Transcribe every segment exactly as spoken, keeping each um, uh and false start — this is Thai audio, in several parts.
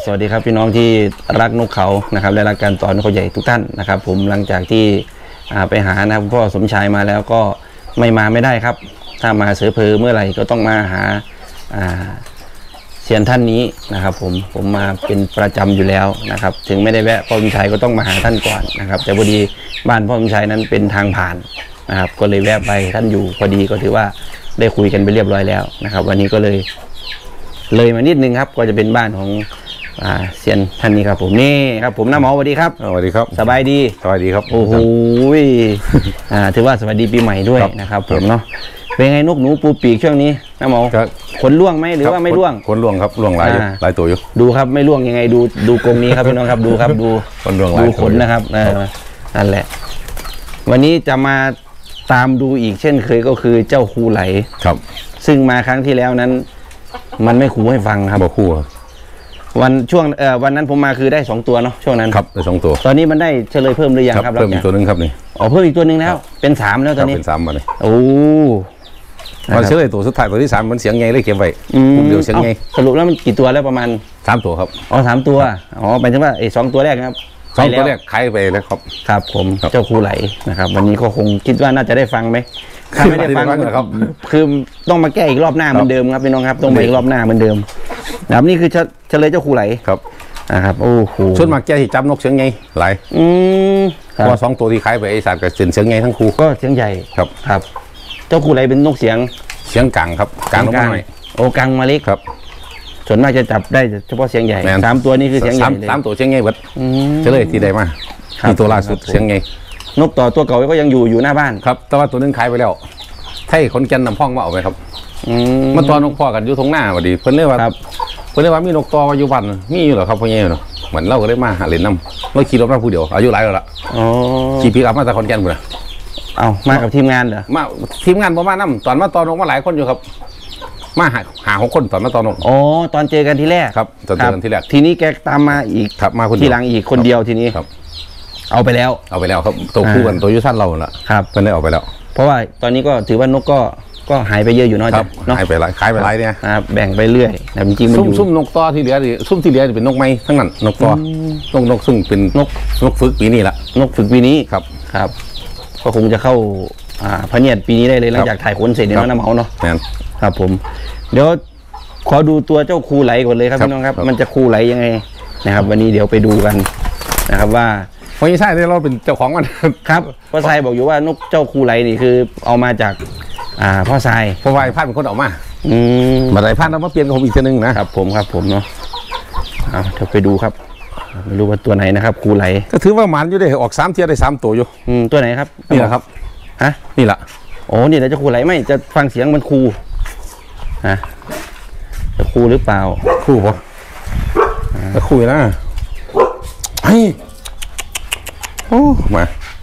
สวัสดีครับพี่น้องที่รักนกเขานะครับและรักการต่อนกเขาใหญ่ทุกท่านนะครับผมหลังจากที่ไปหานะพ่อสมชายมาแล้วก็ไม่มาไม่ได้ครับถ้ามาเสือเพอเมื่อไหร่ก็ต้องมาหาเซียนท่านนี้นะครับผมผมมาเป็นประจำอยู่แล้วนะครับถึงไม่ได้แวะพ่อสมชายก็ต้องมาหาท่านก่อนนะครับแต่พอดีบ้านพ่อสมชายนั้นเป็นทางผ่านนะครับก็เลยแวะไปท่านอยู่พอดีก็ถือว่าได้คุยกันไปเรียบร้อยแล้วนะครับวันนี้ก็เลยเลยมานิดนึงครับก็จะเป็นบ้านของเซียนท่านนี้ครับผมนี่ครับผมน้าหมอสวัสดีครับสวัสดีครับสบายดีสบายดีครับโอ้โหถือว่าสวัสดีปีใหม่ด้วยนะครับผมเนาะเป็นไงนกหนูปูปีกช่วงนี้น้าหมอขนล่วงไหมหรือว่าไม่ล่วงขนล่วงครับล่วงหลายหลายตัวอยู่ดูครับไม่ล่วงยังไงดูดูกรงนี้ครับพี่น้องครับดูครับดูขนล่วงหลายดูขนนะครับนั่นแหละวันนี้จะมาตามดูอีกเช่นเคยก็คือเจ้าคูไหลครับซึ่งมาครั้งที่แล้วนั้นมันไม่คูให้ฟังครับบอกคู่วันช่วงเอ่อวันนั้นผมมาคือได้สองตัวเนาะช่วงนั้นครับได้สองตัวตอนนี้มันได้เฉลยเพิ่มหรือยังครับเพิ่มอีกตัวนึงครับนี่อ๋อเพิ่มอีกตัวนึงแล้วเป็นสามแล้วตอนนี้เป็นสามมาเลยโอ้มันเฉลยตัวสุดท้ายตัวที่สามมันเสียงไงเลยเก็บไว้เดี๋ยวเสียงไงสรุปแล้วมันกี่ตัวแล้วประมาณสามตัวครับอ๋อสามตัวอ๋อหมายถึงว่าไอ้สองตัวแรกครับสองตัวแรกขายไปแล้วครับครับผมเจ้าคูไหลนะครับวันนี้ก็คงคิดว่าน่าจะได้ฟังไหมถ้าไม่ได้ฟังครับคือต้องมาแก้อีกรอบหน้าเหมือนเดิมครับพี่น้องครับต้องมาอีกรอบหน้าเหมือนเดิมนะครับนี่คือเฉลยเจ้าคูไหลครับนะครับโอ้โหชุดมาแก้ที่จับนกเสียงไงหลายอืมพอสองตัวที่ขายไปไอ้สัตว์กับเสียงเสียงไงทั้งคู่ก็เสียงใหญ่ครับครับเจ้าคูไหลเป็นนกเสียงเสียงกลางครับกลางกลางโอ้กลางมาเล็กครับส่วนมากจะจับได้เฉพาะเสียงใหญ่สามตัวนี้คือเสียงใหญ่สามตัวเสียงไงเบิดเฉลยที่ใดมาคือตัวล่าสุดเสียงไงนกต่อตัวเก่าก็ยังอยู่อยู่หน้าบ้านครับแต่ว่าตัวนึงขายไปแล้วไทยคนแก่นนำพ่องมาเอาไปครับมันตอนนกพ่อกันอยู่ตรงหน้าพอดีเพิ่นเรียกว่าเพิ่นเรียกว่ามีนกต่ออยู่บ้านมีอยู่เหรอครับพ่อใหญ่เนาะเหมือนเราก็ได้มาหาเล่นน้ำเราขี่รถมาผู้เดียวอายุหลายแล้วล่ะขี่พิกอัพมาจากคนแก่นหมดเลยเอามากับทีมงานเหรอมาทีมงานประมาณน้ำตอนมาตอนนกมาหลายคนอยู่ครับมาหาหาหกคนตอนมาตอนนกอ๋อตอนเจอกันทีแรกครับตอนเจอกันทีแรกทีนี้แกตามมาอีกครับมาคนทีหลังอีกคนเดียวทีนี้ครับเอาไปแล้วเอาไปแล้วครับตัวคู่กันตัวยุสั้นเราละครับเพิ่นได้เอาไปแล้วเพราะว่าตอนนี้ก็ถือว่านกก็ก็หายไปเยอะอยู่เนาะครับหายไปหลายขายไปหลายเนี่ยแบ่งไปเรื่อยแต่จริงๆมันอยู่ซุ่มนกต่อที่เหลือดิซุ่มที่เหลือเป็นนกไม้ทั้งนั้นนกต่อนกนกซุ่มเป็นนกนกฝึกปีนี้ละนกฝึกปีนี้ครับครับก็คงจะเข้าอ่าพระเนียดปีนี้ได้เลยหลังจากถ่ายขนเสร็จเนี่ยน้ำเมาเนาะครับผมเดี๋ยวขอดูตัวเจ้าคูไหลก่อนเลยครับพี่น้องครับมันจะคูไหลยังไงนะครับวันนี้เดี๋ยวไปดูกันนะครับว่าเพราะยี่ใช่เราเป็นเจ้าของมันครับพ่อทรายบอกอยู่ว่านกเจ้าคูไหลนี่คือเอามาจากอ่าพ่อทรายพ่อทรายพาดเป็นคนออกมาอืมมาได้พาดแล้วมาเปลี่ยนกับผมอีกทีนึงนะครับผมครับผมเนาะเอาเดี๋ยวไปดูครับไม่รู้ว่าตัวไหนนะครับคูไหลก็ถือว่ามันอยู่ได้ออกสามเทียได้สามตัวอยู่อืมตัวไหนครับนี่แหละครับฮะนี่แหละโอ้นี่แหละจะคูไหลไม่จะฟังเสียงมันคูฮะจะคูหรือเปล่าคูปะจะคูนะเฮ้ยโอ้มา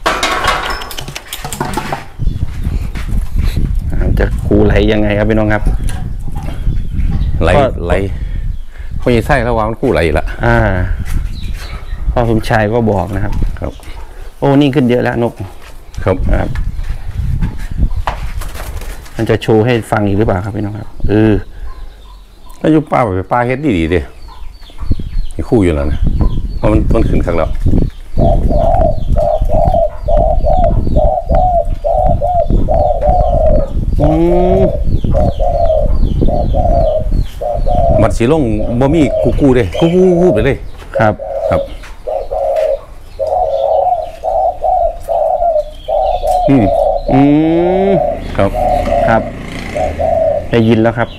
จะคูไหลยังไงครับพี่น้องครับไหลไหลพอยี่ไส้ระวังคู่ไหลละอ่าพ่อสมชายก็บอกนะครับครับโอ้นี่ขึ้นเยอะแล้วนกครับครับมันจะโชว์ให้ฟังอีกหรือเปล่าครับพี่น้องครับเออถ้ายุบป้าไปป้าเฮ็ดดีดีดิคู่อยู่แล้วนะเพราะมันมันขึ้นครั้งแล้วมัดสีลงบ่มีกูกูเลยกูกูกูไปเลยครับครับอืมอืมครับครับได้ยินแล้วครับ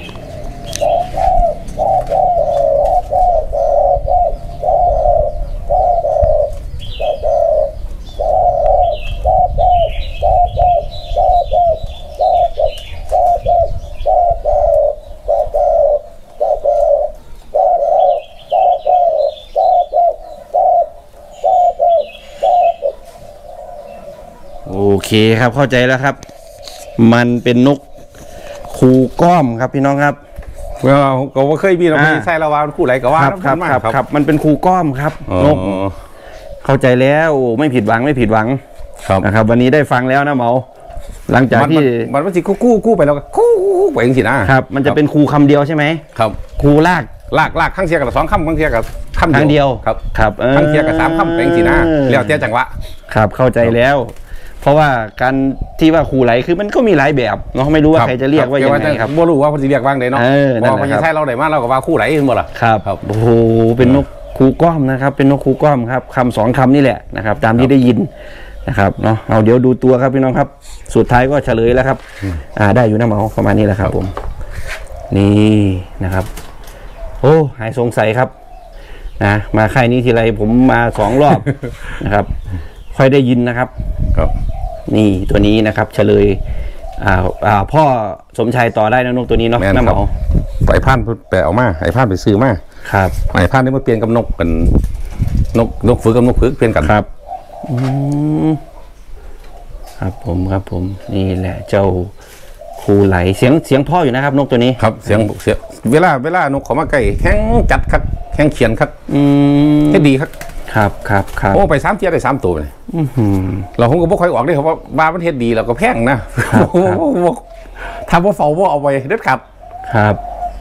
โอเคครับเข้าใจแล้วครับมันเป็นนกคูก้อมครับพี่น้องครับเราก็ว่าเคยมีเราไม่ใช่ระวางคู่ไหลก็ว่าครับครับครับครับมันเป็นคูก้อมครับนกเข้าใจแล้วไม่ผิดหวังไม่ผิดหวังนะครับวันนี้ได้ฟังแล้วนะเมาหลังจากที่มันมันสิกู้กู้กู้ไปแล้วกู้กู้ไปจริงๆนะครับมันจะเป็นคูคำเดียวใช่ไหมครับคูลากลากลากข้างเทียกับสองคำข้างเทียกับคำครั้งเดียวครับครับออข้างเทียกับสามคำเป็นสีหน้าแล้วแต่จังหวะครับเข้าใจแล้ว เพราะว่าการที่ว่าครูไหลคือมันก็มีหลายแบบเนาะไม่รู้ว่าใครจะเรียกว่ายังไงครับบ่รู้ว่าเพิ่นสิเรียกว่าไงเนาะเออนั่นแหละพอพญาไทเราได้มาเราก็ว่าคู่ไหลเห็นบ่ล่ะครับครับโอ้โหเป็นนกคูก้อมนะครับ เป็นนกคูก้อมครับคำสองคำนี่แหละนะครับ ตามที่ได้ยินนะครับเนาะเอาเดี๋ยวดูตัวครับพี่น้องครับ สุดท้ายก็เฉลยแล้วครับอ่าได้อยู่นะเหมาประมาณนี้แหละครับผมนี่นะครับ โอ้หายสงสัยครับนะมาค่ายนี้ทีไรผมมาสองรอบ นะครับ ค่อยได้ยินนะครับครับนี่ตัวนี้นะครับเฉลยอ่าอ่าพ่อสมชายต่อได้นะนกตัวนี้เนาะแม่นน้าคเหรับมาไอ้พานไปเอามาไอ้พานไปซื้อมาครับไอ้พานนี่มาเปลี่ยนกับนกกันนกนกฝึกกับนกฝึกเปลี่ยนกันครับอืมครับผมครับผมนี่แหละเจ้าครูไหลเสียงเสียงพ่ออยู่นะครับ นกตัวนี้ครับเสียงเสียงเวลาเวลานกเขามาใกล้แห้งจัดครับแห้งเขียนครับอืมแค่ดีครับครับครับครับโอ้ไปสามเทียได้สามตัวเลยอื้อหือเราคงก็บ่ค่อยออกได้เพราะว่าบ้านมันเฮ็ดดีเราก็แพงนะครับ ทำว่าเฝ้าว่าเอาไว้เด็ดขาดครับ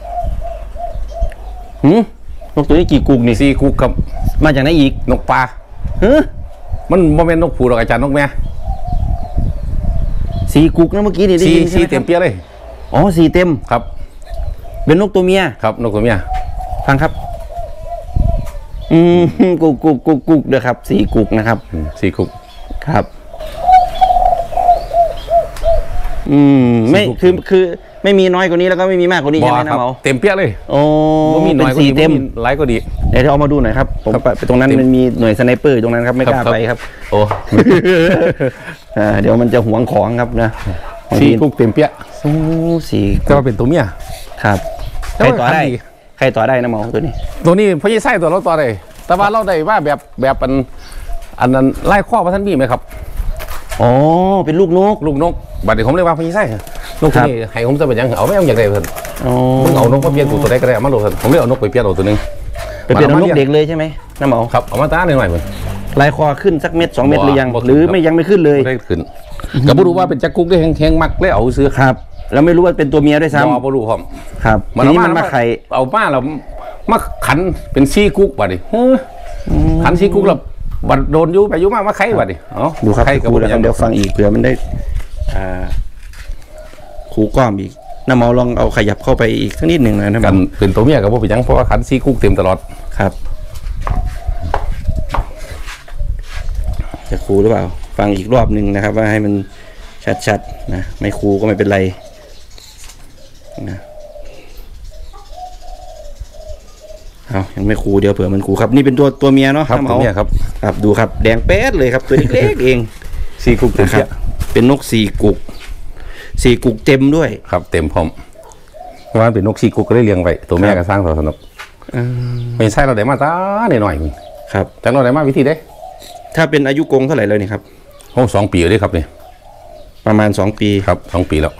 หืมนกตัวนี้กี่กุกนี่สี่กุกกับมาจากไหนอีกนกปลาเฮ้มันบ่แม่นนกผูหรอกอาจารย์นกแม่สี่กุกนะเมื่อกี้นี่ได้สี่ยินใช่สี่ไหมคเต็รัมบเปี้ยเลยอ๋อสี่เต็มครับเป็นนกตัวเมียครับนกตัวเมียฟังครับ อืมกุกกุกกุกกุกเด้อครับสี่กุกนะครับอืมสี่กุกครับ อืมไม่สี่กุกคือคือไม่มีน้อยกว่านี้แล้วก็ไม่มีมากกว่านี้บ่ใช่ไหมครันะเหมาเต็มเปี้ยเลยโอ้บ่มีหน่อยเป็นก็สี่ดีเต็มบ่มีหลายก็ดีเดี๋ยวเอามาดูหน่อยครับ ผมครับไปตรงนั้นเต็มมันมีหน่วยสไนเปอร์อยู่ตรงนั้นครับไม่กล้าครับไปครับโอ้อ่าเดี๋ยวมันจะหวงของครับนะสี่กุกเต็มเปี้ยโอ้สี่ก็ว่าเป็นตัวเมียครับใครต่อได้แล้วมันทำดีใครต่อได้นะหมอตัวนี้ตัวนี้พ่อยี่ไส้ตัวเราต่อได้แต่ว่าเราได้ว่าแบบแบบอันอันนั้นไล่ข้อพระท่านมีไหมครับอ๋อเป็นลูกนกลูกนกบัดเดี๋ยวผมเรียกว่าพ่อยี่ไส้นกครัตัวบนี้ให้ผมจะเป็นหยังเอาไม่เอาอย่างไรเพิ่นอ๋อมึงเอานกมาเปลี่ยนตัวตัวใดก็ได้เอามาโหลดเพิ่นผมเรียกเอานกไปเปลี่ยนเอาตัวหนึงไปเปลี่ยนเอานกเด็กเลยใช่ไหมนะหมอครับเอามาตาหน่อยๆเพิ่นลายคอขึ้นสักเม็ดสองเม็ดบ่หรือยังบ่ขึ้นหรือครับไม่ยังไม่ขึ้นเลยบ่ได้ขึ้นก็บ่รู้ว่าเป็นจักกุ๊กได้แห้งๆมักเลยเอาซื้อครับ แล้วไม่รู้ว่าเป็นตัวเมียด้วยบ่ซ้ำบ่รู้พร้อมครับทีนี้มันมาไข่เอามาแล้วมาขันเป็นซี่กุ๊กบัดนี้เฮ้อขันซี่กุ๊กแล้วบัดโดนอยู่ไปอยู่มามาไข่บัดนี้เอ้าดูครับไข่คก็รูบ่นะคยัรับงเดี๋ยวฟังอีกเผื่อมันได้อ่าครูก้อมอีกน้าหมอลองเอาขยับเข้าไปอีกสักนิดหนึ่งนะนะหมกัอนเป็นตัวเมียก็บ่เป็นหยังเพราะว่าขันซี่กุ๊กเต็มตลอดครับจะครูหรือเปล่า ฟังอีกรอบหนึ่งนะครับ ว่าให้มันชัดๆนะไม่ครูก็ไม่เป็นไรนะเอายังไม่ครูเดี๋ยวเผื่อมันครูครับนี่เป็นตัวตัวเมียเนาะครับน้าหมตัอวเมียครับครับดูครับแดงเป๊ดเลยครับตัวเล็กๆเองซี่กุ๊กเต็มนะครัเปี้บยเป็นนกสี่กุกสี่กุกเต็มด้วยครับเต็มพร้อมเพราะว่าเป็นนกซี่กุ๊กก็ได้เลี้ยงไว้ตัวแม่ก็สร้างสนุกอืมไม่ใช่เราได้มาตาหน่อยๆมึงครับจังเราได้มาวิธีได้ถ้าเป็นอายุกรงเท่าไหร่แล้วนี่ครับโอ้สองปีเลยครับนี่ประมาณสองปีครับสองปีแล้ว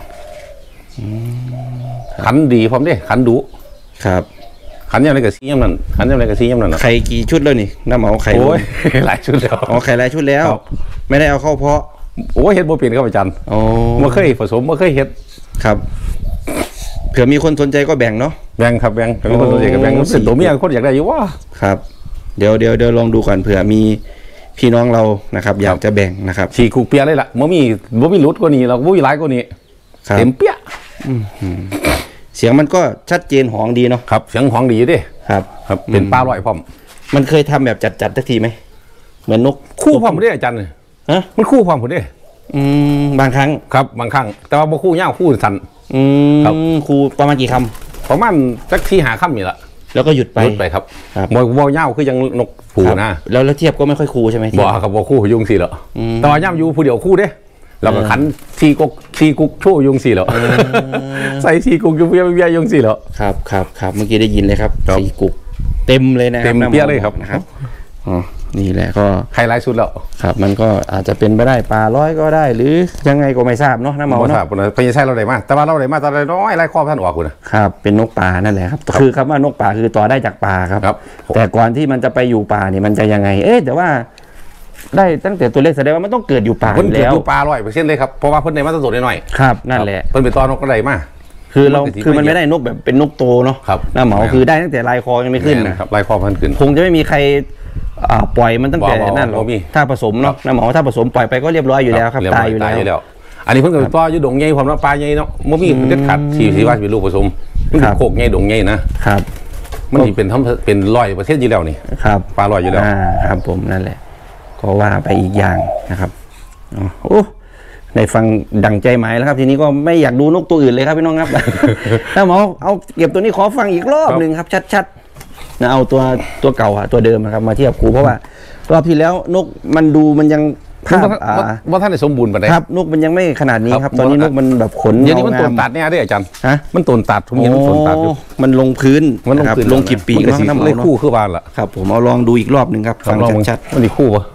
ขันดีพร้อมเด้ขันดุครับขันยังไงกับซีย่ำนั่นขันยังไงกับซีย่ำนั่นนะไข่กี่ชุดแล้วนี่น้าเหมาไข่โอ้ย หลายชุดแล้วอ๋อไข่หลายชุดแล้วครับไม่ได้เอาเข้าเพาะโอ้ยเฮ็ดบ่เปลี่ยนครับอาจารย์อ๋อเมื่อเคยผสมเมื่อเคยเฮ็ดครับเผื่อมีคนสนใจก็แบ่งเนาะแบ่งครับแบ่งเป็นคนตัวเองกับแบ่งโอ้เป็นตัวเมียคนอยากได้อยู่ว่าครับ เดี๋ยวเดี๋ยวเดี๋ยวลองดูก่อนเผื่อมีพี่น้องเรานะครับ อยากจะแบ่งนะครับฉีกคูเปียเลยล่ะบ่มีบ่มีรุดกว่านี้เราบ่มีหลายกว่านี้ครับเต็มเปี้ยเสียงมันก็ชัดเจนหองดีเนาะครับเสียงของดีอยู่เด้ครับครับเป็นปลาลอยพร้อมมันเคยทำแบบจัดจัดสักทีไหมเหมือนนกคู่พร้อมเด้อาจารย์ฮะมันคู่พร้อมพุ่นเด้อืมบางครั้งครับบางครั้งแต่ว่าบ่คู่ยาวคู่สั้นอืครับมครูประมาณกี่คำประมาณจักที่หาค่ำนี่ล่ะแล้วก็หยุดไปรุดไปครับครับบ่บ่ยาวคือยังนกผูครับนะแล้วแล้วเทียบก็ไม่ค่อยครูใช่ไหมบ่ครับบ่คู่ยุงสิแล้วอืมแต่ว่าย่ำอยู่ผู้เดียวคู่เด้เราก็ขันซีกุกซีกุกโชว์ยุงสิแล้วใส่ซีกุกยุงเบี้ยเบี้ยยุงสิแล้วครับครับครับเมื่อกี้ได้ยินเลยครับครับสี่กุกเต็มเลยนะครับเต็มน้าหอเปี้ยเลยครับนะครับอ๋อนี่แหละก็ไฮไลท์สุดแล้วครับมันก็อาจจะเป็นไปได้ปลาร้อยก็ได้ หรือยังไงก็ไม่ทราบเนาะน้าเหมาบ่ทราเนาะบนะพญาไชเราได้มาแต่ว่าเราได้มาตอนน้อยไล่ข้อท่านออกคุณนะครับเป็นนกป่านั่นแหละครับคือคำว่านกป่าคือต่อได้จากป่าครับครับแต่ก่อนที่มันจะไปอยู่ป่าเนี่ยมันจะยังไง เอ๊ะแต่ว่าได้ตั้งแต่ตัวเล็กแสดงว่ามันต้องเกิดอยู่ป่าอเพิ่นยู่เกิดแล้วอยู่ปลาร้อยเปอร์เซ็นต์เลยครับเพราะว่าเพิ่นได้มาตั้งแต่น้อยครับนั่นแหละเพิ่นเป็นตอนนกก็ได้มาคือเราคือมันไม่ได้นกแบบเป็นนกโตเนาะน้าเหมาคือได้ตั้งแต่ลายคอยังไม่ขึ้นนะครับลายคอพันขึ้นคงจะไม่มีใครปล่อยมันตั้งแต่นั่นหรอกถ้าผสมเนาะน้าเหมาถ้าผสมปล่อยไปก็เรียบร้อยอยู่แล้วครับตายอยู่แล้วอันนี้เพิ่งกับต่อยุดงใหญ่ความว่าปลาใหญ่เนาะมันมีเด็ดขาดที่ที่ว่าเป็นลูกผสมมันโคกใหญ่ดงใหญ่นะครับมันที่เป็นทั้งเป็นร้อยประเทศอยู่แล้วนี่ครับปลาร้อยอยู่แล้วครับผมนั่นแหละก็ว่าไปอีกอย่างนะครับโอ้ได้ฟังดังใจหมายแล้วครับทีนี้ก็ไม่อยากดูนกตัวอื่นเลยครับพี่น้องครับถ้าหมอเอาเก็บตัวนี้ขอฟังอีกรอบหนึ่งครับชัดๆนะเอาตัวตัวเก่าอะตัวเดิมนะครับมาเทียบครูเพราะว่ารอบที่แล้วนกมันดูมันยังภาพว่าท่านได้สมบูรณ์ปะเนี่ยครับนกมันยังไม่ขนาดนี้ครับตอนนี้นกมันแบบขนอย่างนี้มันต้นตัดเนี่ยได้อาจารย์ฮะมันต้นตัดทุกอย่างมันต้นตัดอยู่มันลงพื้นมันลงพื้นลงกีบปีกแล้วน้ำเลยคู่คือบ้านละครับผมเอาลองดูอีกรอบหนึ่งครับฟังชัดๆมันดีคู่ปะ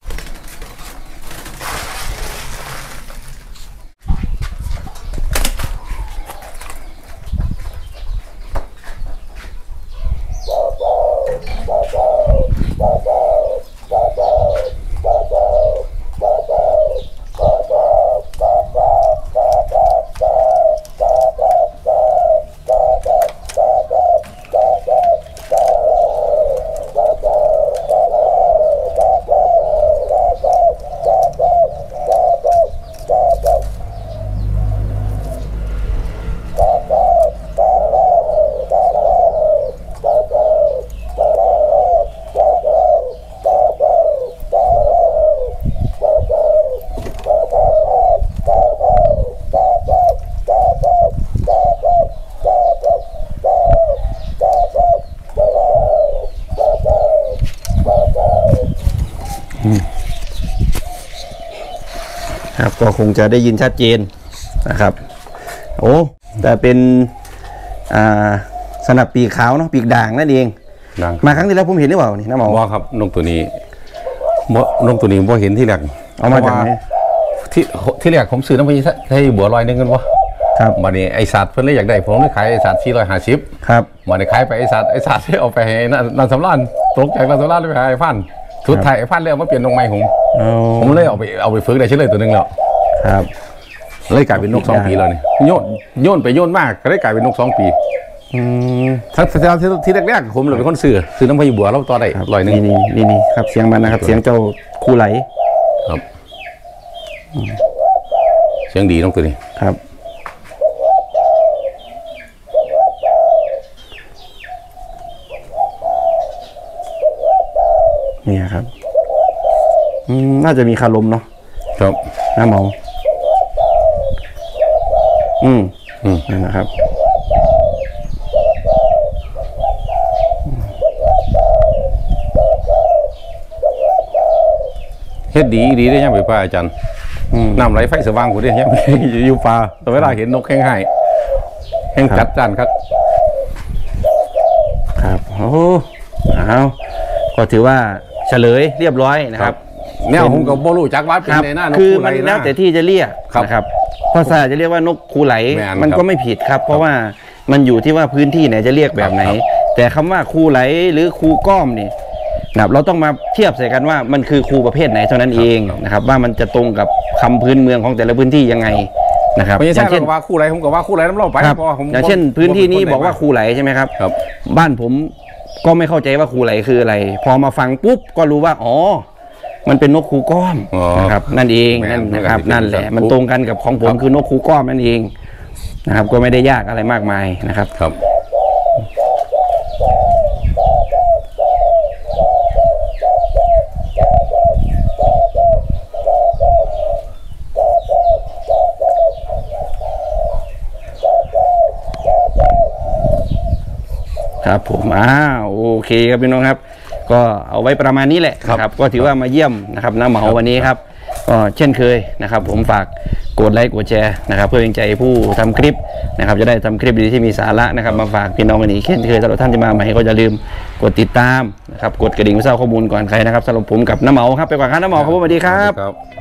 ครับก็คงจะได้ยินชัดเจนนะครับโอ้แต่เป็นอ่าสนับปีกขาวเนาะปีกด่างนั่นเองมาครั้งที่แล้วผมเห็นหรือเปล่านี่น้าหมอว่าครับนกตัวนี้นกตัวนี้ผมเห็นที่แรกเอามาจากไหนที่ที่แรกผมซื้อน้ำมันให้บัวลอยนึงกันวะครับวันนี้ไอสัตว์เพิ่นเลยอยากได้ผมเลยขายไอสัตว์สี่ร้อยห้าสิบครับวันนี้ขายไปไอสัตว์ไอสัตว์ที่เอาไปให้นันสำรานตกจากนันสำรานเลยไปหาไอพันสุดท้ายไอพันเลยเอามาเปลี่ยนนกไม้ผมผมเลยเอาไปเอาไปฝึกได้ชิ้นเลยตัวนึงแล้วครับเลยกลายเป็นนกสองปีแล้วนี่โยนโยนไปโยนมากก็เลยกลายเป็นนกสองปีทั้งที่ที่แรกๆผมเลยเป็นคนซื้อซื้อน้ำพายุบัวเราต่อได้ลอยนึงนี่นี่นี่ครับเสียงมันนะครับเสียงเจ้าคู่ไหลครับเสียงดีนกตัวนี้ครับนี่ครับน่าจะมีคาลมเนาะครับน้าหมออืมอืมนั่นนะครับเฮ็ดดีดีได้ยังไปป่าอาจารย์น้ำไหลไฟสว่างกูได้ยังอยู่ป่าแต่เวลาเห็นนกแห้งให้แห้งจัดจานครับครับโอ้เอาก็ถือว่าเฉลยเรียบร้อยนะครับเนี่ยผมกับโบลูจักวัดเป็นในหน้านกคือมันแล้วแต่ที่จะเรียกนะครับภาษาจะเรียกว่านกคูไหลมันก็ไม่ผิดครับเพราะว่ามันอยู่ที่ว่าพื้นที่ไหนจะเรียกแบบไหนแต่คำว่าคูไหลหรือคูก้อมนี่นะครับเราต้องมาเทียบใส่กันว่ามันคือคูประเภทไหนเท่านั้นเองนะครับว่ามันจะตรงกับคำพื้นเมืองของแต่ละพื้นที่ยังไงนะครับอย่างเช่นว่าคูไหลผมก็ว่าคูไหลน้ำเล่าไปอย่างเช่นพื้นที่นี้บอกว่าคูไหลใช่ไหมครับบ้านผมก็ไม่เข้าใจว่าคูไหลคืออะไรพอมาฟังปุ๊บก็รู้ว่าอ๋อมันเป็นนกคูก้อมนะครับนั่นเองนั่นนะครับนั่นแหละมันตรงกันกับของผมคือนกคูก้อมนั่นเองนะครับก็ไม่ได้ยากอะไรมากมายนะครับครับครับผมอ้าวโอเคครับพี่น้องครับก็เอาไว้ประมาณนี้แหละครับก็ถือว่ามาเยี่ยมนะครับน้าเหมาวันนี้ครับก็เช่นเคยนะครับผมฝากกดไลค์กดแชร์นะครับเพื่อเป็นใจผู้ทำคลิปนะครับจะได้ทำคลิปดีที่มีสาระนะครับมาฝากพี่น้องกันอีกเช่นเคยสำหรับท่านที่มาใหม่ก็อย่าลืมกดติดตามนะครับกดกระดิ่งเพื่อทราบข้อมูลก่อนใครนะครับสำหรับผมกับน้าเหมาครับไปก่อนครับน้าเหมาครับสวัสดีครับ